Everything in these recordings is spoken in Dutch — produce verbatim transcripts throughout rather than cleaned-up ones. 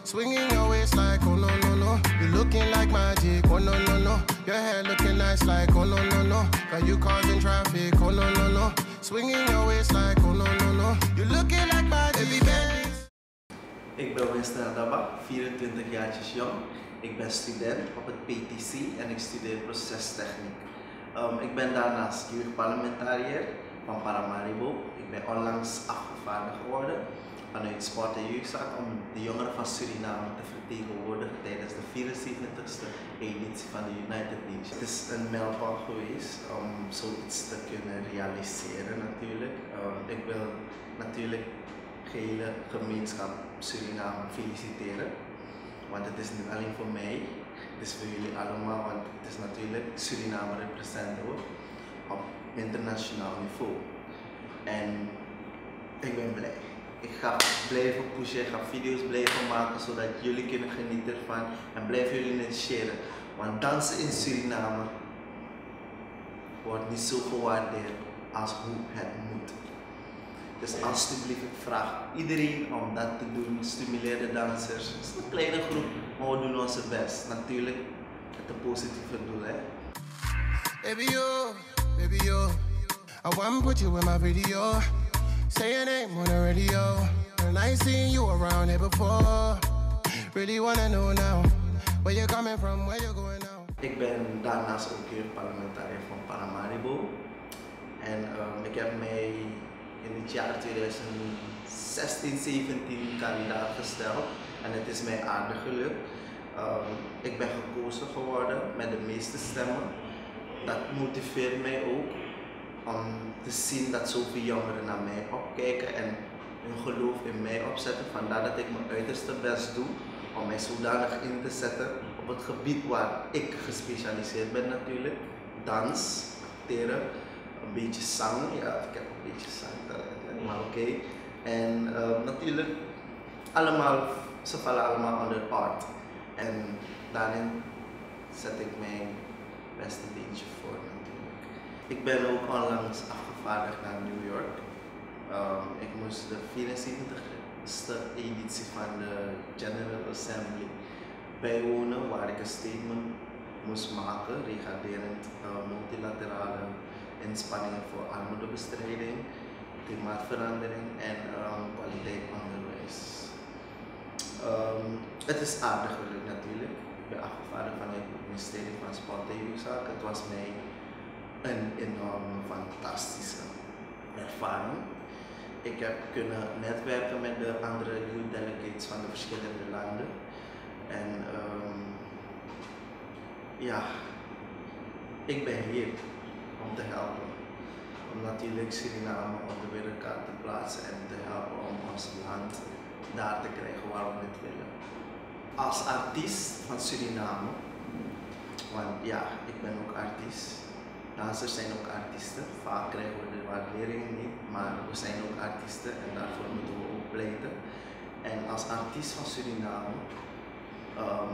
Swinging your waist like, oh no, no, no. You looking like magic, oh no, no, no. Your hair looking nice like, oh no, no, no. Got you causing traffic, oh no, no, no. Swinging your waist like, oh no, no, no. You looking like magic, baby. Ik ben Winston Adaba, vierentwintig jaartjes jong. Ik ben student op het P T C en ik studeer procestechniek. Um, ik ben daarnaast jeugdparlementariër van Paramaribo. Ik ben onlangs afgevaardigd geworden vanuit Sport en Jeugdzaak om de jongeren van Suriname te vertegenwoordigen tijdens de vierenzeventigste editie van de United Nations. Het is een mijlpaal geweest om zoiets te kunnen realiseren natuurlijk. Um, ik wil natuurlijk de hele gemeenschap Suriname feliciteren, want het is niet alleen voor mij, het is voor jullie allemaal, want het is natuurlijk Suriname representeren we op internationaal niveau. En ik ben blij. Ik ga blijven pushen, ik ga video's blijven maken zodat jullie kunnen genieten ervan en blijven jullie het sharen. Want dansen in Suriname wordt niet zo gewaardeerd als hoe het moet. Dus alsjeblieft, ik vraag iedereen om dat te doen. Stimuleer de dansers. Het is een kleine groep, maar we doen onze best. Natuurlijk met een positieve doel, hè. Baby yo, baby yo, I wanna put you in my video. Say your name on the radio, and I ain't seen you around here before. Really wanna know now, where you coming from, where you going now. Ik ben daarnaast ook hier parlementariër van Paramaribo. En um, ik heb mij in het jaar twintig zestien zeventien kandidaat gesteld en het is mij aardig gelukt. Um, ik ben gekozen geworden met de meeste stemmen. Dat motiveert mij ook om te zien dat zoveel jongeren naar mij opkijken en hun geloof in mij opzetten. Vandaar dat ik mijn uiterste best doe om mij zodanig in te zetten op het gebied waar ik gespecialiseerd ben natuurlijk. Dans, acteren, een beetje zang. Ja, ik heb een beetje zangtalent, maar oké. Okay. En uh, natuurlijk, allemaal, ze vallen allemaal onder art. En daarin zet ik mijn beste beentje voor natuurlijk. Ik ben ook onlangs afgevaardigd naar New York. Um, ik moest de vierenzeventigste editie van de General Assembly bijwonen, waar ik een statement moest maken regarderend uh, multilaterale inspanningen voor armoedebestrijding, klimaatverandering en um, kwaliteit onderwijs. Um, het is aardig gelukt natuurlijk. Ik ben afgevaardigd vanuit het ministerie van Sport en Jeugdzaak. Het was mij een enorme, fantastische ervaring. Ik heb kunnen netwerken met de andere youth delegates van de verschillende landen. En um, ja, ik ben hier om te helpen. Om natuurlijk Suriname op de wereldkaart te plaatsen en te helpen om ons land daar te krijgen waar we het willen. Als artiest van Suriname, want ja, ik ben ook artiest. Dansers zijn ook artiesten. Vaak krijgen we de waardering niet, maar we zijn ook artiesten en daarvoor moeten we ook pleiten. En als artiest van Suriname um,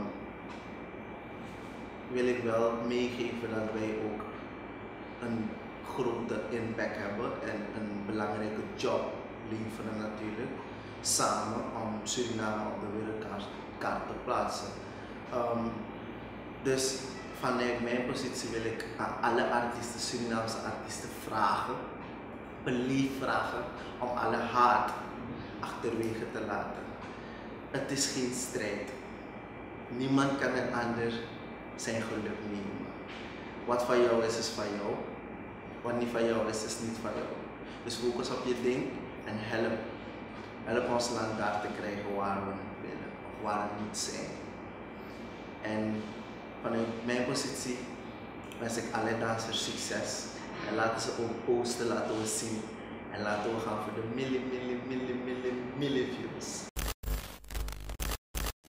wil ik wel meegeven dat wij ook een grote impact hebben en een belangrijke job leveren natuurlijk, samen om Suriname op de wereldkaart te plaatsen. Um, dus vanuit mijn positie wil ik aan alle artiesten, Surinaamse artiesten vragen, belief vragen om alle haat achterwege te laten. Het is geen strijd. Niemand kan een ander zijn geluk nemen. Wat van jou is, is van jou. Wat niet van jou is, is niet van jou. Dus focus op je ding en help. Help ons land daar te krijgen waar we het willen, of waar we niet zijn. En vanuit mijn positie wens ik alle dansers succes. En laten ze ook posten, laten we zien. En laten we gaan voor de milli, milli, milli, milli, milli views.